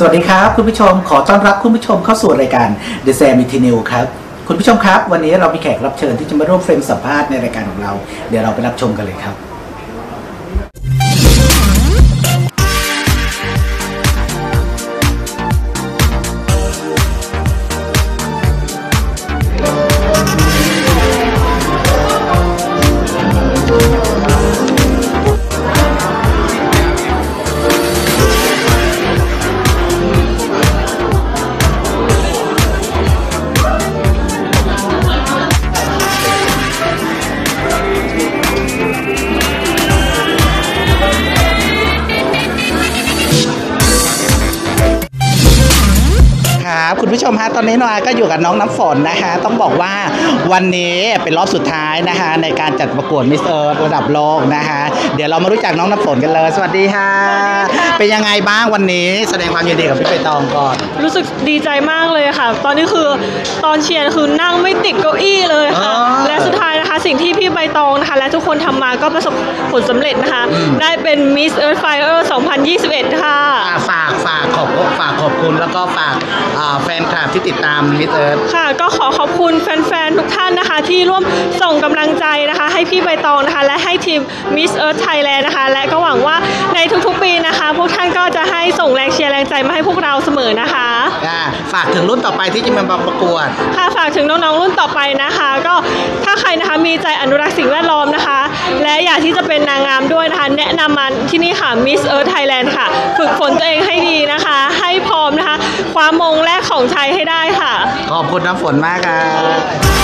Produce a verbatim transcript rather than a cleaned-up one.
วัสดีครับคุณผู้ชมขอต้อนรับคุณผู้ชมเข้าสู่รายการ The Sam Eternal ครับคุณผู้ชมครับวันนี้เรามีแขกรับเชิญที่จะมาร่วมเฟรมสัมภาษณ์ในรายการของเราเดี๋ยวเราไปรับชมกันเลยครับคุณผู้ชมฮะตอนนี้น้องอาก็อยู่กับน้องน้ำฝนนะคะต้องบอกว่าวันนี้เป็นรอบสุดท้ายนะคะในการจัดประกวดมิสเอิร์ธระดับโลกนะคะเดี๋ยวเรามารู้จักน้องน้ำฝนกันเลยสวัสดีค่ะเป็นยังไงบ้างวันนี้แสดงความยินดีกับพี่ใบตองก่อนรู้สึกดีใจมากเลยค่ะตอนนี้คือตอนเชียร์คือนั่งไม่ติดเก้าอี้เลยค่ะและสุดท้ายนะคะสิ่งที่พี่ใบตองนะคะและทุกคนทำมาก็ประสบผลสำเร็จนะคะได้เป็นมิสเอิร์ธไฟเออร์สองพันยี่สิบเอ็ดค่ะฝากฝากขอบฝากขอบคุณแล้วก็ฝากแฟนคลับที่ติดตามมิสเอิร์ธค่ะก็ขอขอบคุณแฟนๆทุกท่านนะคะที่ร่วมส่งกำลังใจนะคะให้พี่ใบตองนะคะและให้ทีม Miss Earth Thailand นะคะและก็หวังว่าในทุกๆปีนะคะพวกท่านก็จะให้ส่งแรงเชียร์แรงใจมาให้พวกเราเสมอนะคะฝากถึงรุ่นต่อไปที่จะมาประกวดค่ะฝากถึงน้องๆรุ่นต่อไปนะคะก็ถ้าใครนะคะมีใจอนุรักษ์สิ่งแวดล้อมนะคะและอยากที่จะเป็นนางงามด้วยนะคะแนะนำมาที่นี่ค่ะ Miss Earth Thailand ค่ะฝึกฝนตัวเองให้ดีนะคะให้พร้อมนะคะคว้ามงแรกของชัยให้ได้ค่ะขอบคุณน้ำฝนมากครับ